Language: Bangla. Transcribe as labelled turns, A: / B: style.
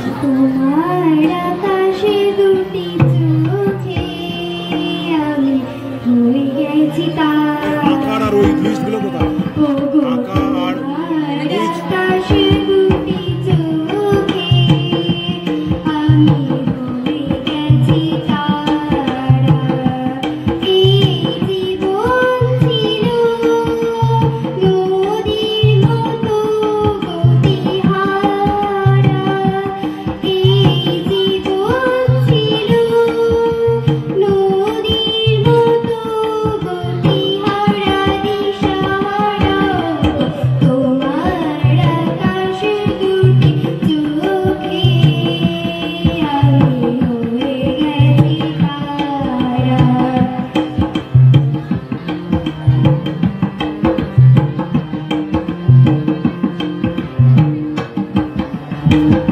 A: তোমার আকাশে দুটি চোখে আমি হয়ে গেছি তারা।
B: আকার আর ওই লিস্টগুলো কোথায়? আকার আর
A: আকাশে দুটি চোখে আমি হয়ে গেছি তারা। এই জীবন ছিল নদীর মতো গতিহারা। এই জীবন ছিল নদীর মতো গতিহারা দিশাহারা। তোমার আকাশে দুটি চোখে আমি হয়ে গেছি তারা।